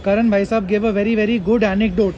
Karan Bhai Sahab gave a very good anecdote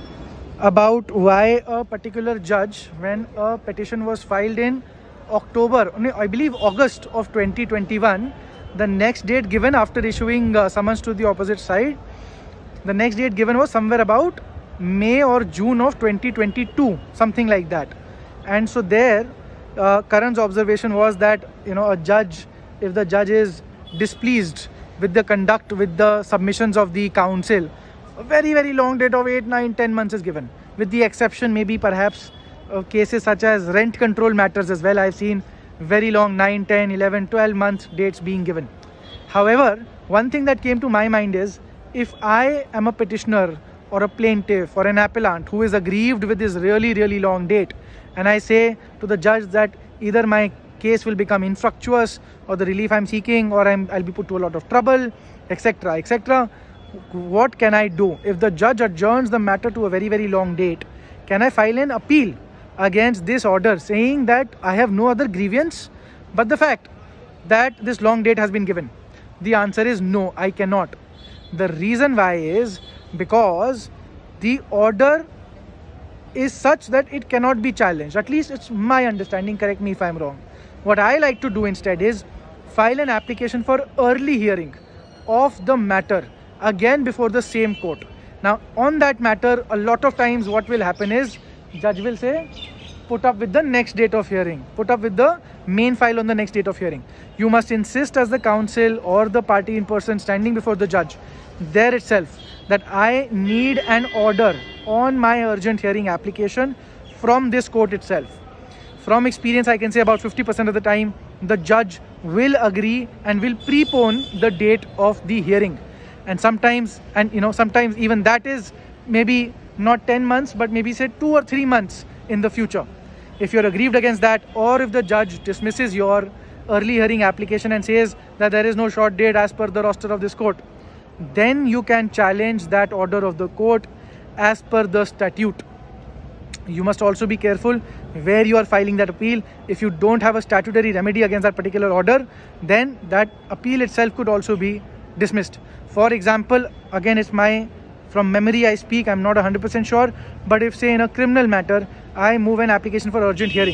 about why a particular judge, when a petition was filed in October, I believe August of 2021, the next date given after issuing summons to the opposite side, the next date given was somewhere about May or June of 2022, something like that. And so there, Karan's observation was that, a judge, if the judge is displeased with the conduct, with the submissions of the council, a very long date of 8, 9, 10 months is given, with the exception maybe perhaps cases such as rent control matters as well. I've seen very long 9, 10, 11, 12 months dates being given. However, one thing that came to my mind is, if I am a petitioner or a plaintiff or an appellant who is aggrieved with this really long date, and I say to the judge that either my case will become infructuous, or the relief I'm seeking, or I'll be put to a lot of trouble, etc. What can I do? If the judge adjourns the matter to a very long date, can I file an appeal against this order saying that I have no other grievance but the fact that this long date has been given? The answer is no, I cannot. The reason why is because the order is such that it cannot be challenged. At least it's my understanding, correct me if I'm wrong. What I like to do instead is file an application for early hearing of the matter again before the same court. Now on that matter, a lot of times what will happen is judge will say, put up with the next date of hearing, put up with the main file on the next date of hearing. You must insist as the counsel or the party in person standing before the judge there itself that I need an order on my urgent hearing application from this court itself. From experience, I can say about 50% of the time the judge will agree and will prepone the date of the hearing. And sometimes even that is maybe not 10 months, but maybe say 2 or 3 months in the future. If you're aggrieved against that, or if the judge dismisses your early hearing application and says that there is no short date as per the roster of this court, then you can challenge that order of the court as per the statute. You must also be careful where you are filing that appeal. If you don't have a statutory remedy against that particular order, then that appeal itself could also be dismissed. For example, again, from memory I speak, I'm not 100% sure, but if say in a criminal matter, I move an application for urgent hearing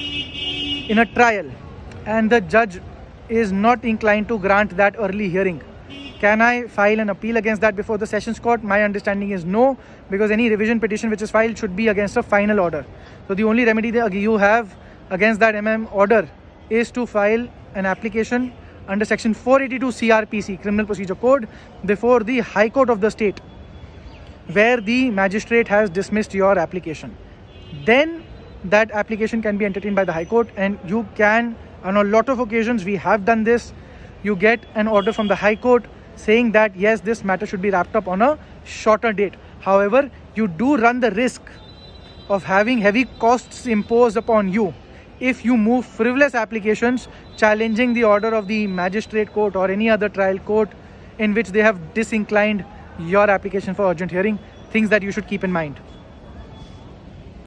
in a trial and the judge is not inclined to grant that early hearing, can I file an appeal against that before the sessions court? My understanding is no, because any revision petition which is filed should be against a final order. So the only remedy that you have against that order is to file an application under section 482 CRPC, Criminal Procedure Code, before the High Court of the state, where the magistrate has dismissed your application. Then that application can be entertained by the High Court, and you can, on a lot of occasions we have done this, you get an order from the High Court saying that yes, this matter should be wrapped up on a shorter date. However, you do run the risk of having heavy costs imposed upon you if you move frivolous applications challenging the order of the magistrate court or any other trial court in which they have disinclined your application for urgent hearing. Things that you should keep in mind.